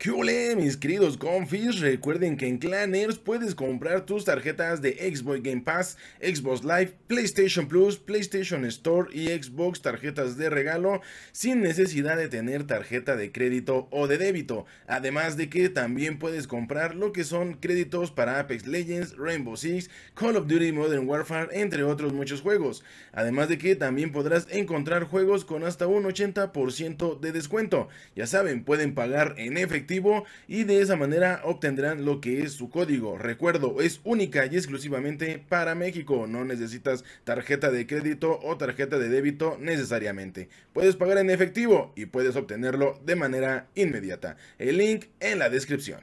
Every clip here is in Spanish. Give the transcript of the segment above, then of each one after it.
¿Qué ole, mis queridos confis? Recuerden que en Clanners puedes comprar tus tarjetas de Xbox Game Pass, Xbox Live, PlayStation Plus, PlayStation Store y Xbox tarjetas de regalo sin necesidad de tener tarjeta de crédito o de débito. Además de que también puedes comprar lo que son créditos para Apex Legends, Rainbow Six, Call of Duty Modern Warfare, entre otros muchos juegos. Además de que también podrás encontrar juegos con hasta un 80% de descuento. Ya saben, pueden pagar en efectivo y de esa manera obtendrán lo que es su código. Recuerdo, es única y exclusivamente para México. No necesitas tarjeta de crédito o tarjeta de débito necesariamente. Puedes pagar en efectivo y puedes obtenerlo de manera inmediata. El link en la descripción.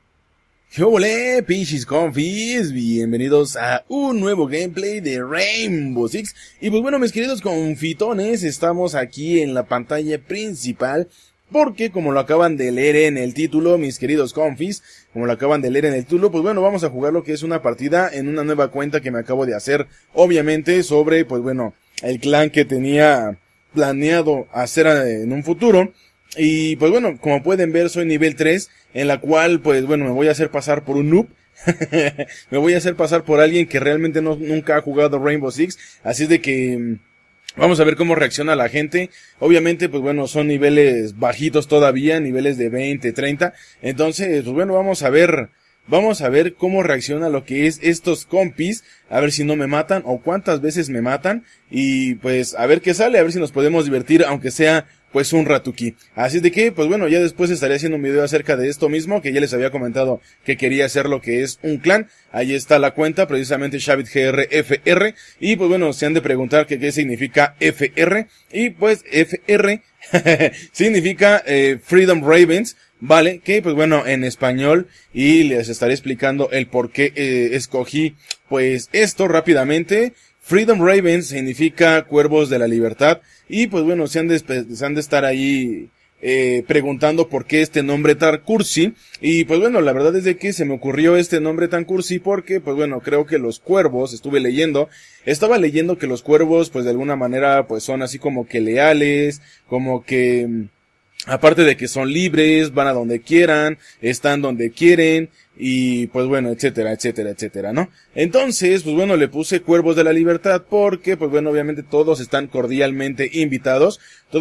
¡Hola, pinches confis! Bienvenidos a un nuevo gameplay de Rainbow Six. Y pues bueno, mis queridos confitones, estamos aquí en la pantalla principal porque como lo acaban de leer en el título, mis queridos confis, como lo acaban de leer en el título, pues bueno, vamos a jugar lo que es una partida en una nueva cuenta que me acabo de hacer, obviamente, sobre, pues bueno, el clan que tenía planeado hacer en un futuro. Y pues bueno, como pueden ver, soy nivel 3, en la cual, pues bueno, me voy a hacer pasar por un noob. Me voy a hacer pasar por alguien que realmente nunca ha jugado Rainbow Six, así de que vamos a ver cómo reacciona la gente. Obviamente, pues bueno, son niveles bajitos todavía, niveles de 20, 30. Entonces, pues bueno, vamos a ver cómo reacciona lo que es estos compis, a ver si no me matan o cuántas veces me matan y pues a ver qué sale, a ver si nos podemos divertir aunque sea pues un ratuki. Así de que, pues bueno, ya después estaré haciendo un video acerca de esto mismo, que ya les había comentado que quería hacer lo que es un clan. Ahí está la cuenta, precisamente ShavitGRFR. Y pues bueno, se han de preguntar que qué significa FR. Y pues FR significa Freedom Ravens. Vale, que pues bueno, en español, y les estaré explicando el por qué escogí pues esto rápidamente. Freedom Ravens significa cuervos de la libertad, y pues bueno, se han de estar ahí preguntando por qué este nombre tan cursi, y pues bueno, la verdad es de que se me ocurrió este nombre tan cursi porque pues bueno, creo que los cuervos, estaba leyendo que los cuervos pues de alguna manera pues son así como que leales, como que aparte de que son libres, van a donde quieran, están donde quieren, y pues bueno, etcétera, etcétera, etcétera, ¿no? Entonces, pues bueno, le puse Cuervos de la Libertad porque, pues bueno, obviamente todos están cordialmente invitados,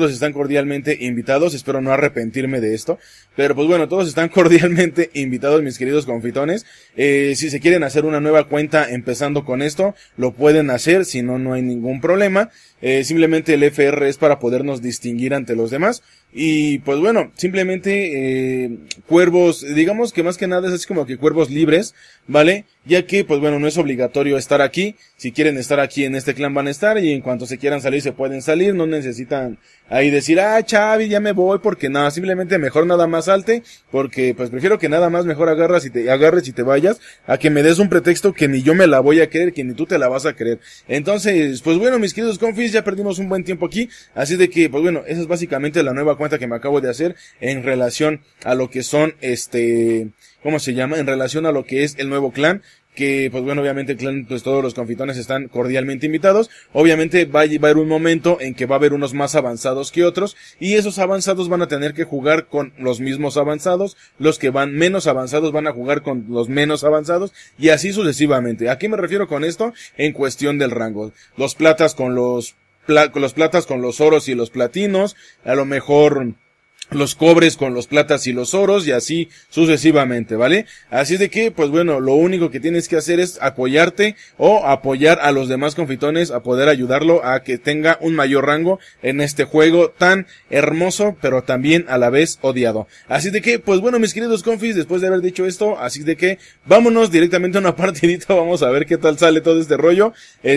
espero no arrepentirme de esto, pero pues bueno, todos están cordialmente invitados, mis queridos confitones. Si se quieren hacer una nueva cuenta empezando con esto, lo pueden hacer, si no, no hay ningún problema. Simplemente el FR es para podernos distinguir ante los demás. Y pues bueno, simplemente cuervos, digamos que más que nada es así como que cuervos libres, ¿vale? Ya que pues bueno, no es obligatorio estar aquí. Si quieren estar aquí en este clan van a estar, y en cuanto se quieran salir se pueden salir, no necesitan ahí decir, Chavi, ya me voy, porque nada, simplemente mejor nada más salte, porque pues prefiero que nada más mejor agarres y te vayas, a que me des un pretexto que ni yo me la voy a creer, que ni tú te la vas a creer. Entonces, pues bueno, mis queridos confis, ya perdimos un buen tiempo aquí, así de que, pues bueno, esa es básicamente la nueva cuenta que me acabo de hacer en relación a lo que son, ¿cómo se llama? En relación a lo que es el nuevo clan, que pues bueno, obviamente el clan, pues todos los confitones están cordialmente invitados. Obviamente va a haber un momento en que va a haber unos más avanzados que otros, y esos avanzados van a tener que jugar con los mismos avanzados, los que van menos avanzados van a jugar con los menos avanzados, y así sucesivamente. ¿A qué me refiero con esto? En cuestión del rango. Los platas con los platas con los oros y los platinos, a lo mejor los cobres con los platas y los oros, y así sucesivamente, ¿vale? Así de que, pues bueno, lo único que tienes que hacer es apoyarte o apoyar a los demás confitones a poder ayudarlo a que tenga un mayor rango en este juego tan hermoso, pero también a la vez odiado. Así de que, pues bueno, mis queridos confis, después de haber dicho esto, así de que vámonos directamente a una partidita, vamos a ver qué tal sale todo este rollo,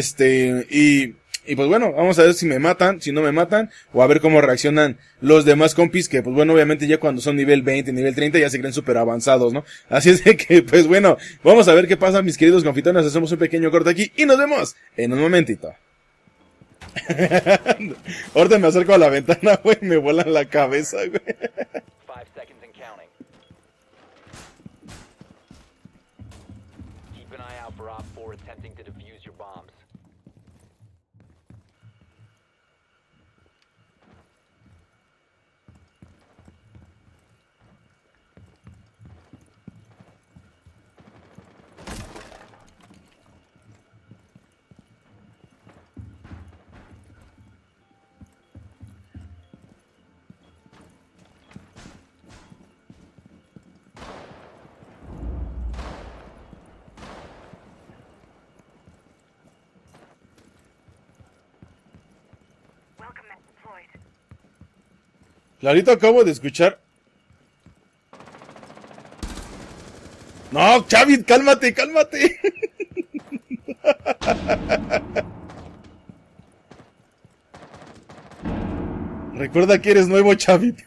y pues bueno, vamos a ver si me matan, si no me matan, o a ver cómo reaccionan los demás compis, que pues bueno, obviamente ya cuando son nivel 20, nivel 30 ya se creen súper avanzados, ¿no? Así es de que, pues bueno, vamos a ver qué pasa, mis queridos confitones, hacemos un pequeño corte aquí y nos vemos en un momentito. Ahorita me acerco a la ventana, güey, me vuelan la cabeza, güey. Clarito acabo de escuchar. No, Chavit, cálmate, cálmate. Recuerda que eres nuevo, Chavit.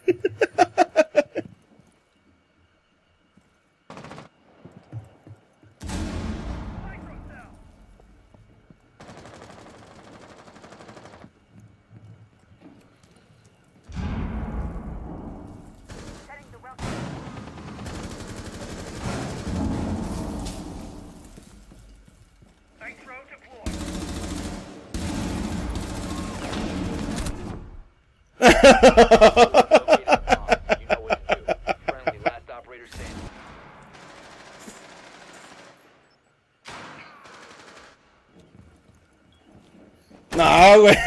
No, güey.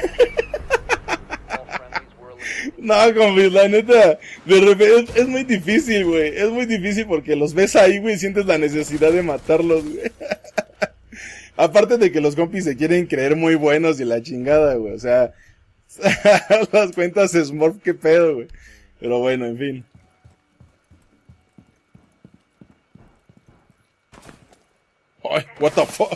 No, compi, la neta, de repente es muy difícil, güey. Es muy difícil porque los ves ahí, güey, y sientes la necesidad de matarlos, güey. Aparte de que los compis se quieren creer muy buenos y la chingada, güey. O sea, las cuentas Smurf, qué pedo, güey. Pero bueno, en fin. Ay, what the fuck.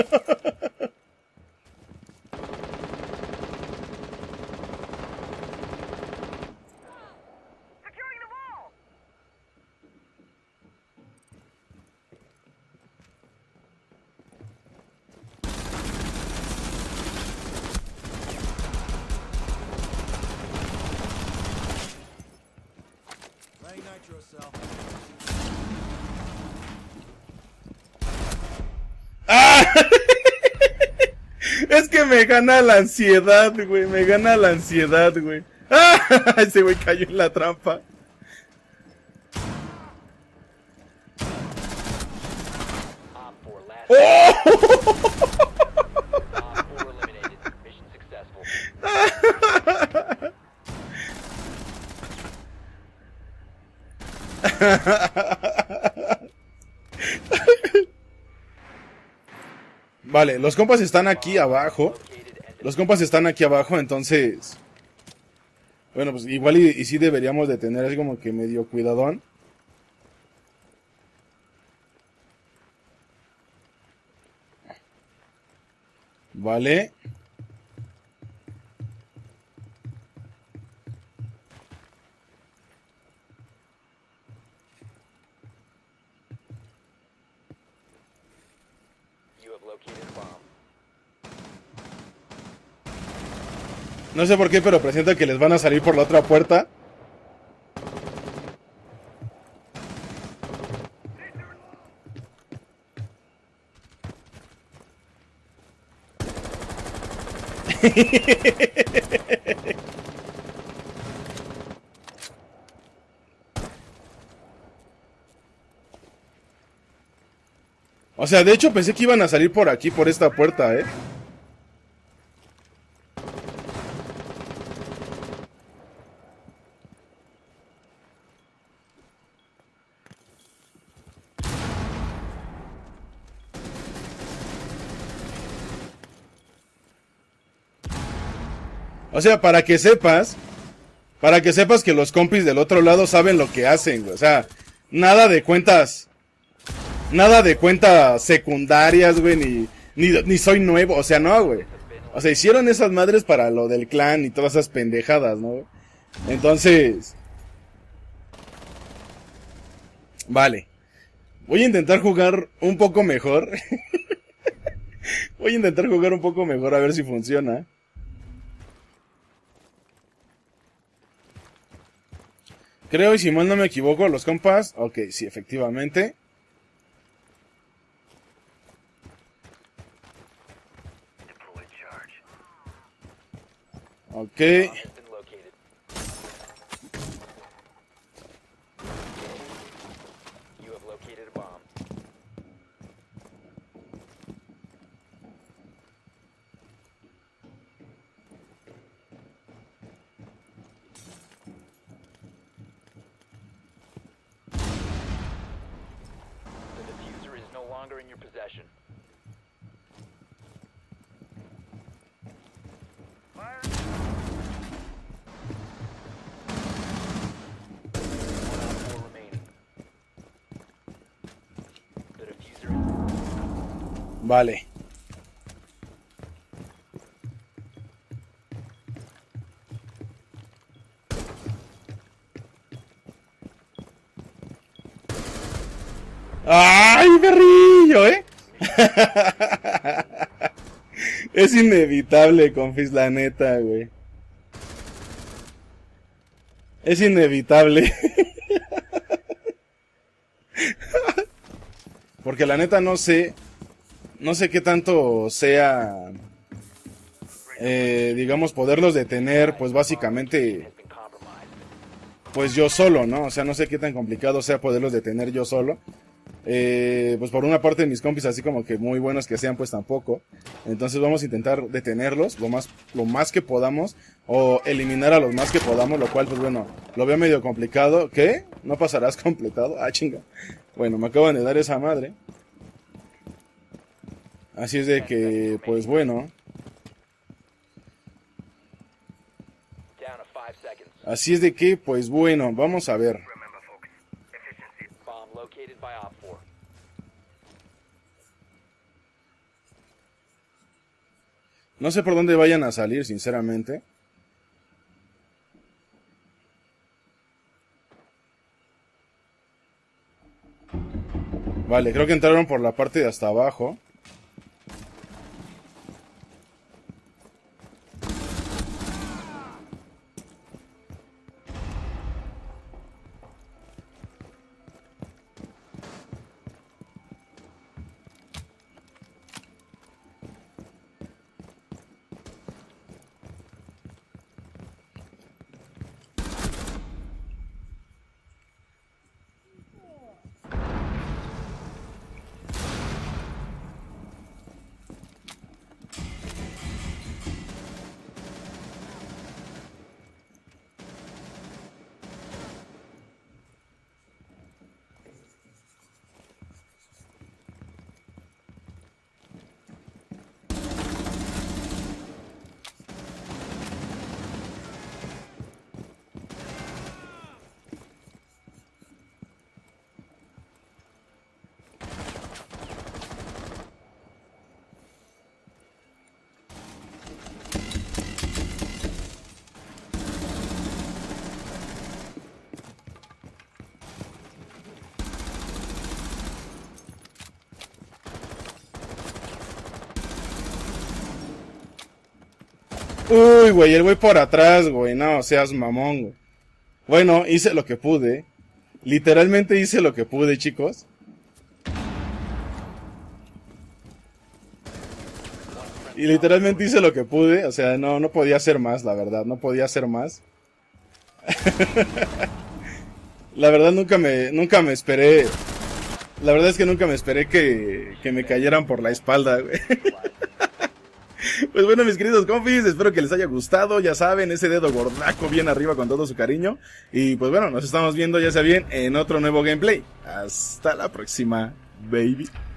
¡Ah! Es que me gana la ansiedad, güey. Me gana la ansiedad, güey. ¡Ah! Ese güey cayó en la trampa. ¡Oh! Vale, los compas están aquí abajo. Los compas están aquí abajo, entonces... Bueno, pues igual y sí deberíamos de tener así como que medio cuidadón. Vale. No sé por qué, pero presiento que les van a salir por la otra puerta. O sea, de hecho pensé que iban a salir por aquí, por esta puerta, ¿eh? O sea, para que sepas que los compis del otro lado saben lo que hacen, güey. O sea, nada de cuentas secundarias, güey, ni soy nuevo, o sea, no, güey. O sea, hicieron esas madres para lo del clan y todas esas pendejadas, ¿no? Entonces, vale. Voy a intentar jugar un poco mejor. Voy a intentar jugar un poco mejor a ver si funciona. Creo, y si mal no me equivoco, los compas... Ok, sí, efectivamente. Ok. In your possession. Fire. Vale. ¡Ay, perrillo, Es inevitable, confis, la neta, güey. Es inevitable. Porque la neta no sé qué tanto sea, digamos, poderlos detener, pues básicamente, pues yo solo, ¿no? O sea, no sé qué tan complicado sea poderlos detener yo solo. Pues por una parte mis compis así como que muy buenos que sean, pues tampoco. Entonces vamos a intentar detenerlos lo más que podamos, o eliminar a los más que podamos, lo cual pues bueno, lo veo medio complicado. ¿Qué? ¿No pasarás completado? Ah, chinga. Bueno, me acaban de dar esa madre. Así es de que, pues bueno. Así es de que, pues bueno, vamos a ver. No sé por dónde vayan a salir, sinceramente. Vale, creo que entraron por la parte de hasta abajo. Uy, güey, el güey por atrás, güey, no seas mamón, güey. Bueno, hice lo que pude. Literalmente hice lo que pude, chicos. Y literalmente hice lo que pude, o sea, no podía hacer más, la verdad, no podía hacer más. La verdad nunca me esperé. La verdad es que nunca me esperé que me cayeran por la espalda, güey. Pues bueno, mis queridos confis, espero que les haya gustado. Ya saben, ese dedo gordaco bien arriba con todo su cariño. Y pues bueno, nos estamos viendo, ya sea bien, en otro nuevo gameplay. Hasta la próxima, baby.